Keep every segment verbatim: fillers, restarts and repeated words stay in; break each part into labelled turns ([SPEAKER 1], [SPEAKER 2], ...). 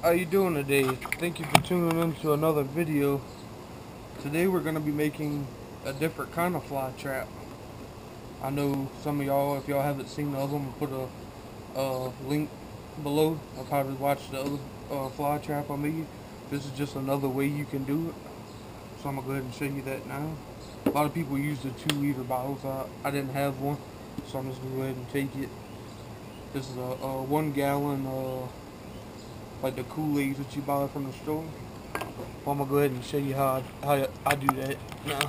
[SPEAKER 1] How you doing today? Thank you for tuning in to another video. Today we're going to be making a different kind of fly trap. I know some of y'all, if y'all haven't seen the other one, I'll put a, a link below. I'll probably watch the other uh, fly trap I made. This is just another way you can do it. So I'm going to go ahead and show you that now. A lot of people use the two liter bottles. I, I didn't have one, so I'm just going to go ahead and take it. This is a, a one gallon uh, like the Kool-Aids that you buy from the store. Well, I'm gonna go ahead and show you how I, how I do that now.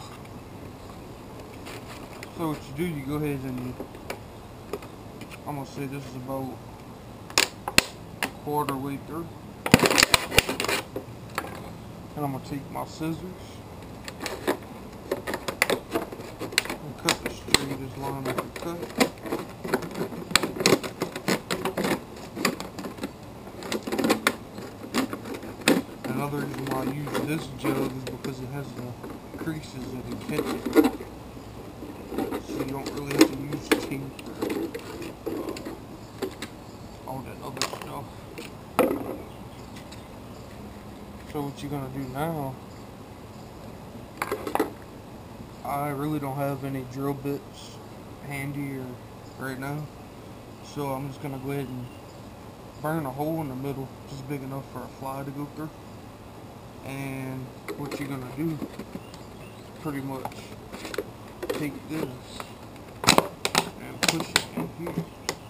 [SPEAKER 1] So what you do, you go ahead and I'm gonna say this is about a quarter way through, and I'm gonna take my scissors and cut the straightest line I can cut. Another reason why I use this jug is because it has the creases that it catches, so you don't really have to use tape or uh, all that other stuff. So what you're gonna do now, I really don't have any drill bits handy or right now, so I'm just gonna go ahead and burn a hole in the middle just big enough for a fly to go through. And what you're gonna do, pretty much take this and push it in here.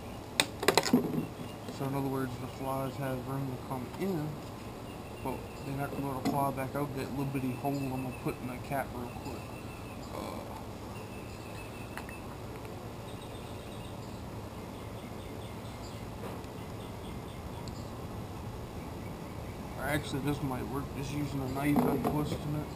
[SPEAKER 1] So in other words, the flies have room to come in, but they're not gonna be able to fly back out that little bitty hole I'm gonna put in the cap real quick. Uh, Actually, this might work just using a knife and twisting it.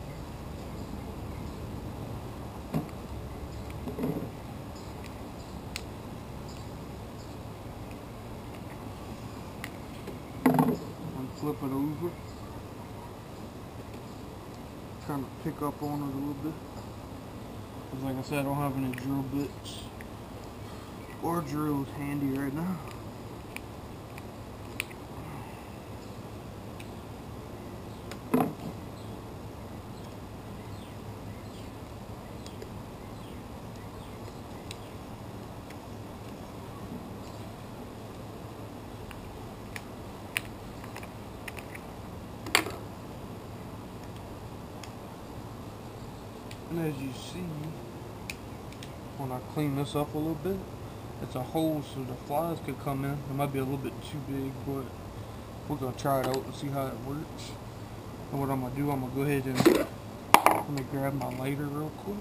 [SPEAKER 1] And flip it over. Kind of pick up on it a little bit. Because like I said, I don't have any drill bits or drills handy right now. And as you see, when I clean this up a little bit, it's a hole so the flies could come in. It might be a little bit too big, but we're going to try it out and see how it works. And what I'm going to do, I'm going to go ahead and let me grab my lighter real quick.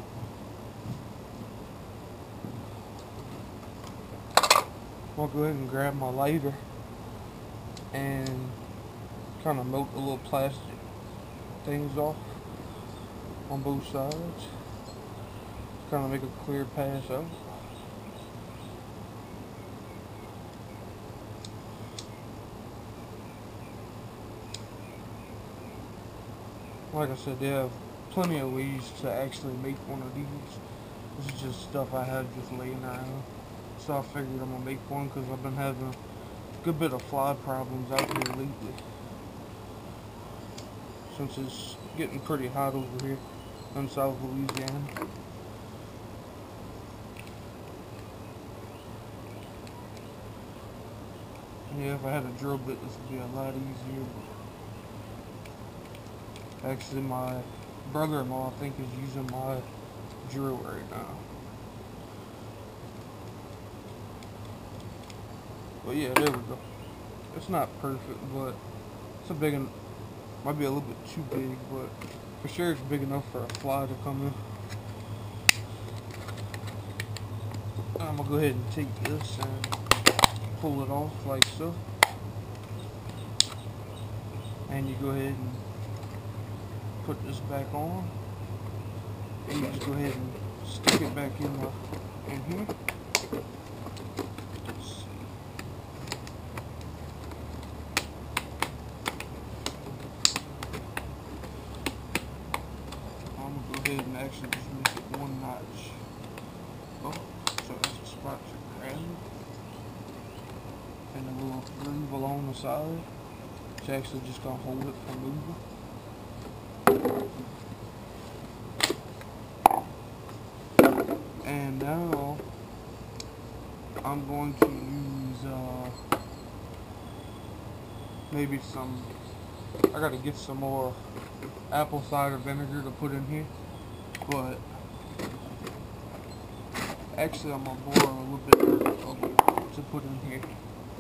[SPEAKER 1] I'll go ahead and grab my lighter and kind of melt the little plastic things off on both sides. Kind of make a clear pass out. Like I said, they have plenty of ways to actually make one of these. This is just stuff I have just laying around. So I figured I'm going to make one because I've been having a good bit of fly problems out here lately. Since it's getting pretty hot over here in South Louisiana. Yeah, if I had a drill bit, this would be a lot easier. Actually, my brother-in-law, I think, is using my drill right now. But yeah, there we go. It's not perfect, but it's a big enough. Might be a little bit too big, but for sure it's big enough for a fly to come in. I'm gonna go ahead and take this and pull it off like so. And you go ahead and put this back on. And you just go ahead and stick it back in, the, in here. And actually just make it one notch up, so there's a spot to grab and a little groove along the side. It's actually just gonna hold it from moving. And now I'm going to use uh, maybe some, I gotta get some more apple cider vinegar to put in here, but actually I'm gonna boil a little bit of it to put in here.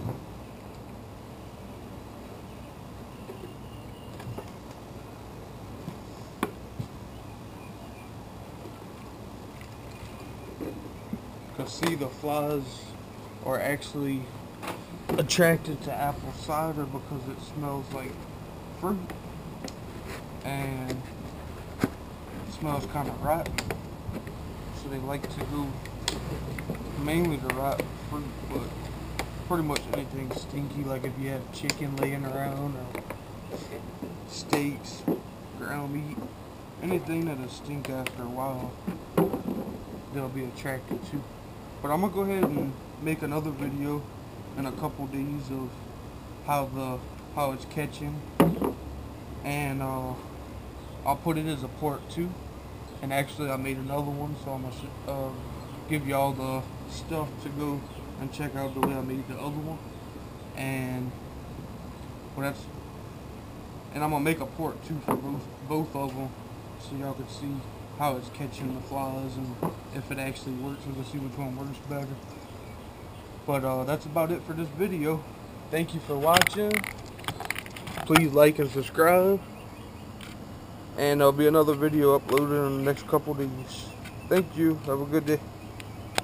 [SPEAKER 1] Cause see, the flies are actually attracted to apple cider because it smells like fruit and it smells kind of ripe, so they like to go mainly to ripe fruit, but pretty much anything stinky, like if you have chicken laying around or steaks, ground meat, anything that'll stink after a while, they'll be attracted to. But I'm gonna go ahead and make another video in a couple days of how the how it's catching, and uh, I'll put it as a part two. And actually, I made another one, so I'm gonna uh, give y'all the stuff to go and check out the way I made the other one. And well, that's and I'm gonna make a part two for both both of them, so y'all can see how it's catching the flies and if it actually works, and to see which one works better. But uh, that's about it for this video. Thank you for watching. Please like and subscribe. And there'll be another video uploaded in the next couple days. Thank you. Have a good day.